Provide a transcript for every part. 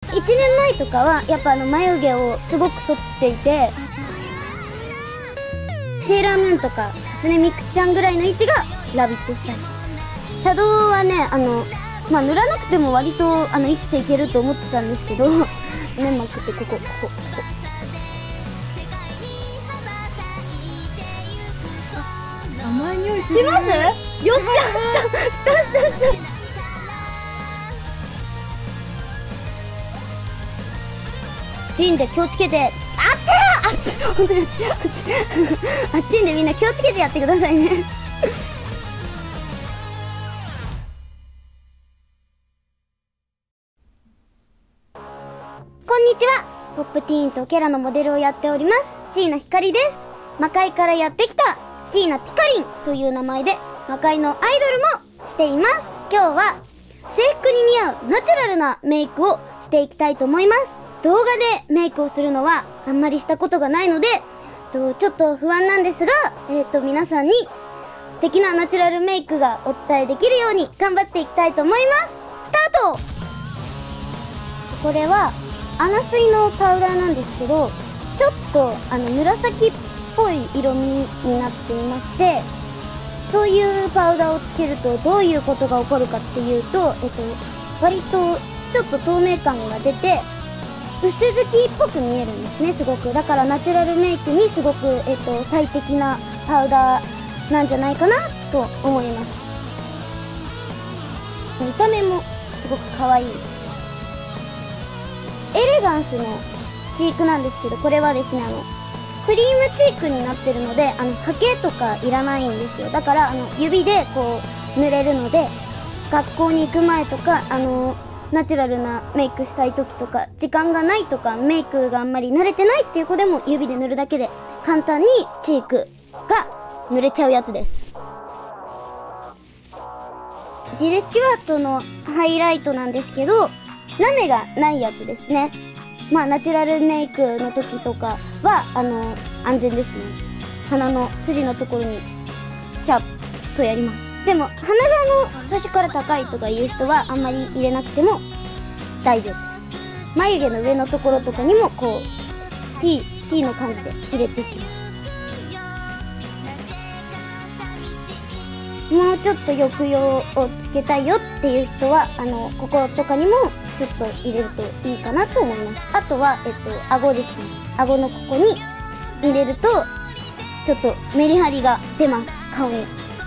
1年前とかはやっぱ眉毛をすごく剃っていて、セーラームーンとか初音ミクちゃんぐらいの位置がラビットスタイル。シャドウはね塗らなくても割と生きていけると思ってたんですけど粘膜ってここ甘い匂いすします？よっしゃしたチンで気をつけて、あっち本当にあっちんでみんな気をつけてやってくださいねこんにちは。ポップティーンとケラのモデルをやっております椎名ひかりです。魔界からやってきた椎名ピカリンという名前で魔界のアイドルもしています。今日は制服に似合うナチュラルなメイクをしていきたいと思います。動画でメイクをするのはあんまりしたことがないのでちょっと不安なんですが、皆さんに素敵なナチュラルメイクがお伝えできるように頑張っていきたいと思います。スタート。これはアナスイのパウダーなんですけど、ちょっと紫っぽい色味になっていまして、そういうパウダーをつけるとどういうことが起こるかっていうと、割とちょっと透明感が出て薄付きっぽく見えるんですね、すごく。だからナチュラルメイクにすごく、最適なパウダーなんじゃないかなと思います。見た目もすごく可愛い。エレガンスのチークなんですけど、これはですね、クリームチークになってるので、ハケとかいらないんですよ。だから、指でこう、塗れるので、学校に行く前とか、ナチュラルなメイクしたい時とか、時間がないとか、メイクがあんまり慣れてないっていう子でも指で塗るだけで、簡単にチークが塗れちゃうやつです。ジル・スチュワートのハイライトなんですけど、ラメがないやつですね。ナチュラルメイクの時とかは、安全ですね。鼻の筋のところに、シャッとやります。でも、鼻が最初から高いとかいう人は、あんまり入れなくても大丈夫です。眉毛の上のところとかにも、こう、T の感じで入れていきます。もうちょっと抑揚をつけたいよっていう人は、こことかにも、ちょっと入れるといいかなと思います。あとは、顎ですね。顎のここに入れると、ちょっとメリハリが出ます、顔に。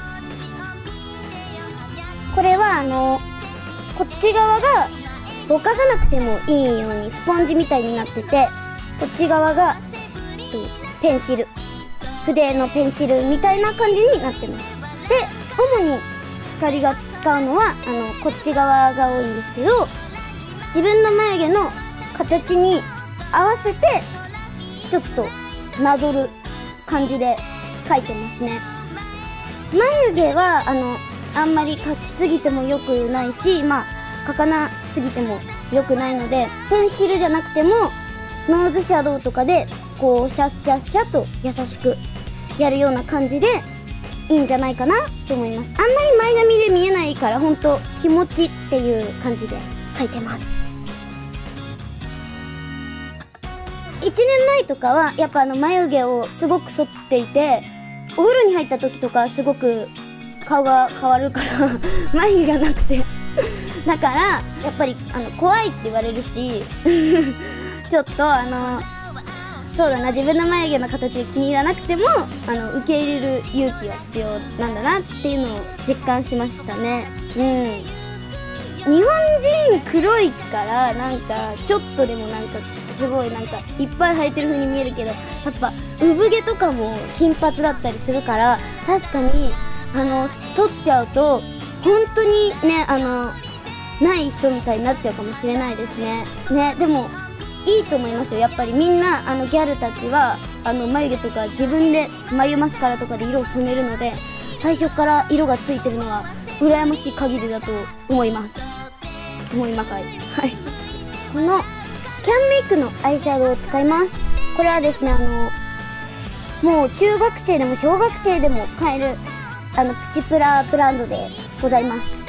これは、こっち側が、ぼかさなくてもいいようにスポンジみたいになってて、こっち側が、ペンシル。筆のペンシルみたいな感じになってます。で、主に光が使うのは、こっち側が多いんですけど、自分の眉毛の形に合わせてちょっとなぞる感じで描いてますね。眉毛はあんまり描きすぎても良くないし、描かなすぎても良くないので、ペンシルじゃなくてもノーズシャドウとかでこうシャッシャッシャと優しくやるような感じでいいんじゃないかなと思います。あんまり前髪で見えないから、ほんと気持ちっていう感じで描いてます。1年前とかはやっぱ眉毛をすごく剃っていて、お風呂に入った時とかすごく顔が変わるから眉毛がなくてだからやっぱり怖いって言われるしちょっとそうだな、自分の眉毛の形が気に入らなくても受け入れる勇気は必要なんだなっていうのを実感しましたね。日本人黒いからなんかちょっとでもなんかすごいなんかいっぱい生えてる風に見えるけど、やっぱ産毛とかも金髪だったりするから、確かに剃っちゃうと本当にねない人みたいになっちゃうかもしれないですね。でもいいと思いますよ。やっぱりみんなギャルたちは眉毛とか自分で眉マスカラとかで色を染めるので、最初から色がついてるのは羨ましい限りだと思います。はい。このキャンメイクのアイシャドウを使います。これはですねもう中学生でも小学生でも買えるプチプラブランドでございます。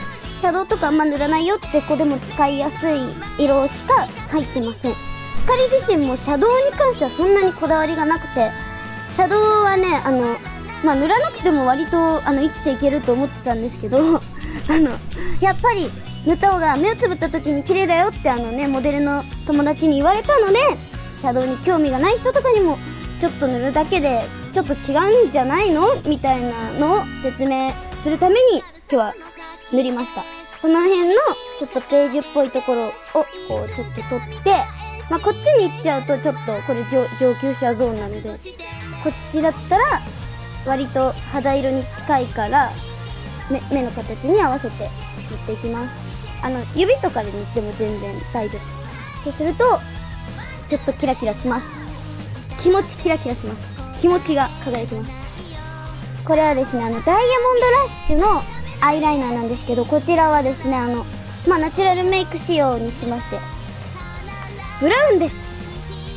シャドウとかあんま塗らないよって子でも使いやすい色しか入ってません。ひかり自身もシャドウに関してはそんなにこだわりがなくて、シャドウはね塗らなくても割と生きていけると思ってたんですけどやっぱり塗った方が目をつぶった時に綺麗だよってモデルの友達に言われたので、シャドウに興味がない人とかにもちょっと塗るだけでちょっと違うんじゃないのみたいなのを説明するために今日は塗りました。この辺のちょっとページっぽいところをこうちょっと取って、こっちに行っちゃうとちょっとこれ上級者ゾーンなので、こっちだったら割と肌色に近いから目の形に合わせて塗っていきます。指とかで塗っても全然大丈夫。そうするとちょっとキラキラします。気持ちキラキラします。気持ちが輝きます。これはですねダイヤモンドラッシュのアイライナーなんですけど、こちらはですねナチュラルメイク仕様にしましてブラウンです。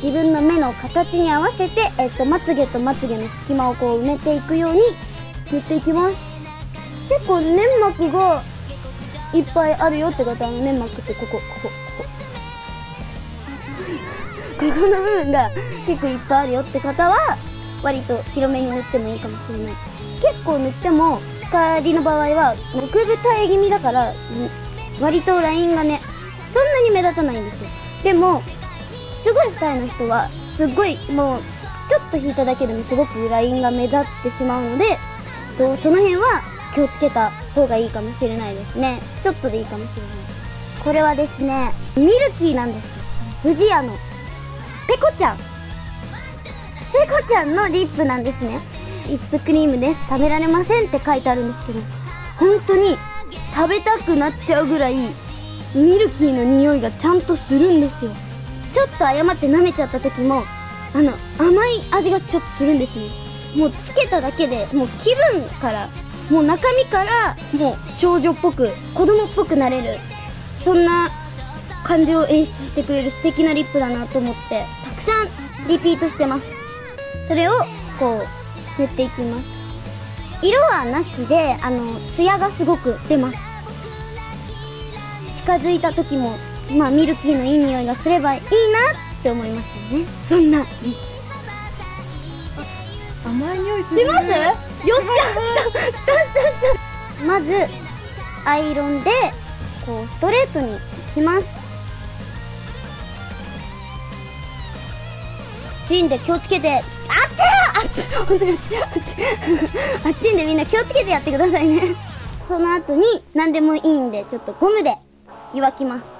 自分の目の形に合わせて、まつげとまつげの隙間をこう埋めていくように塗っていきます。結構粘膜がいっぱいあるよって方は粘膜ってこの部分が結構いっぱいあるよって方は割と広めに塗ってもいいかもしれない。結構塗っても光の場合は極二重気味だから割とラインがねそんなに目立たないんですよ。でもすごい二重の人はすっごいもうちょっと引いただけでもすごくラインが目立ってしまうので、その辺は気をつけた方がいいかもしれないですね。ちょっとでいいかもしれない。これはですねミルキーなんです。不二家のペコちゃんのリップなんですね。リップクリームです、食べられませんって書いてあるんですけど、本当に食べたくなっちゃうぐらいミルキーの匂いがちゃんとするんですよ。ちょっと誤って舐めちゃった時も甘い味がちょっとするんですね。もうつけただけでもう気分からもう中身からもう少女っぽく子供っぽくなれる、そんな感じを演出してくれる素敵なリップだなと思ってたくさんリピートしてます。それをこう塗っていきます。色はなしでツヤがすごく出ます。近づいた時もミルキーのいい匂いがすればいいなって思いますよね。そんな甘い匂いするね。 します？よっしゃしたまずアイロンでこうストレートにします。チンで気をつけて、本当にあっちんでみんな気をつけてやってくださいね。その後に何でもいいんでちょっとゴムで湯きます。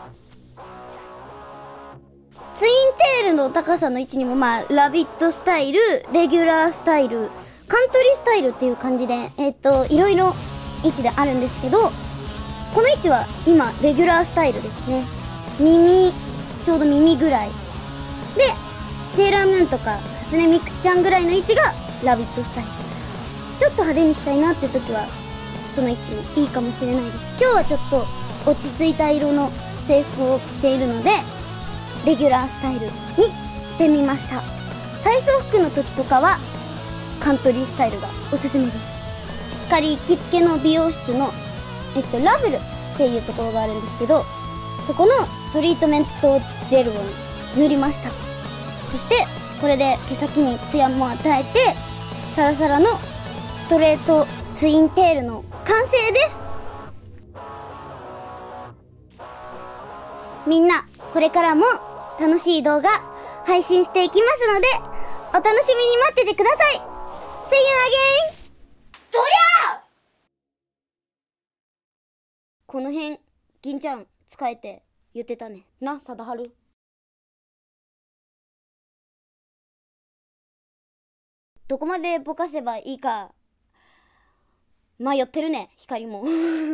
ツインテールの高さの位置にもラビットスタイル、レギュラースタイル、カントリースタイルっていう感じでいろいろ位置であるんですけど、この位置は今レギュラースタイルですね。ちょうど耳ぐらいで、セーラームーンとか初音ミクちゃんぐらいの位置がラビットスタイル。ちょっと派手にしたいなって時はその位置もいいかもしれないです。今日はちょっと落ち着いた色の制服を着ているのでレギュラースタイルにしてみました。体操服の時とかはカントリースタイルがおすすめです。光行きつけの美容室のラブルっていうところがあるんですけど、そこのトリートメントジェルを塗りました。そしてこれで毛先にツヤも与えてサラサラのストレートツインテールの完成です。みんなこれからも楽しい動画配信していきますのでお楽しみに待っててください。 See you again! どりゃこの辺銀ちゃん使えて言ってたねな、貞治。どこまでぼかせばいいか迷ってるね、光も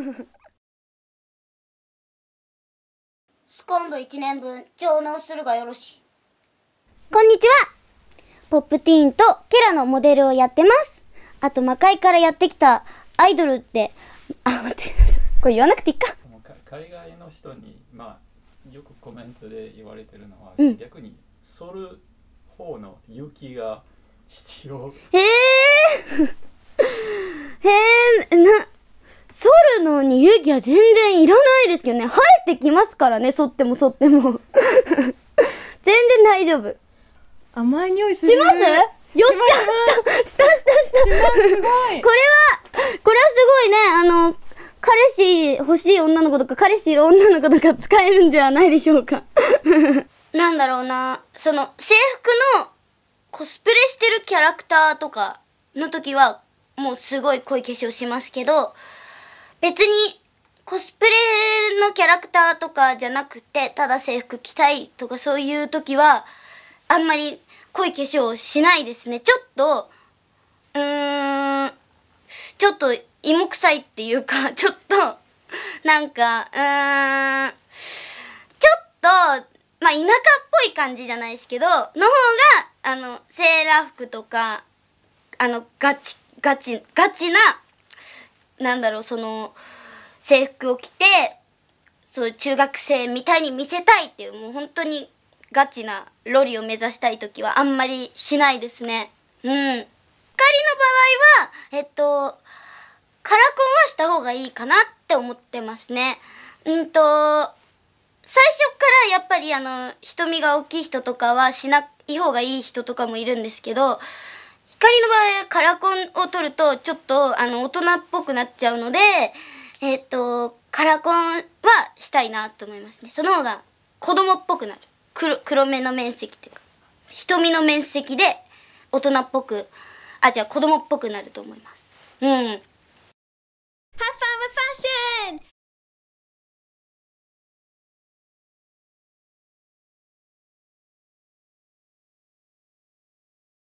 今度1年分上納するがよろし。こんにちは。ポップティーンとケラのモデルをやってます。あと魔界からやってきたアイドルって待って、これ言わなくていいか。 海外の人によくコメントで言われてるのは、逆に剃る方の勇気が必要。 剃るのに勇気は全然いらないですけどね。生えてきますからね、剃っても。全然大丈夫。 甘い匂いする。 します？よっしゃ、した。これはすごいね、彼氏欲しい女の子とか、彼氏いる女の子とか使えるんじゃないでしょうか。なんだろうな、制服のコスプレしてるキャラクターとかの時は、もうすごい濃い化粧しますけど、別にコスプレのキャラクターとかじゃなくて、ただ制服着たいとかそういう時は、あんまり濃い化粧をしないですね。ちょっと芋臭いっていうか、ちょっと、なんか、ちょっと、まあ、田舎っぽい感じじゃないですけど、の方が、セーラー服とか、ガチな、なんだろう、制服を着て、そう、中学生みたいに見せたいっていう、もう本当にガチなロリを目指したいときはあんまりしないですね。うん。光の場合は、カラコンはした方がいいかなって思ってますね。最初からやっぱり瞳が大きい人とかはしない方がいい人とかもいるんですけど、光の場合はカラコンを取るとちょっと大人っぽくなっちゃうので、カラコンはしたいなと思いますね。その方が子供っぽくなる。黒目の面積っていうか、瞳の面積で大人っぽく、子供っぽくなると思います。うん。 Have fun with fashion!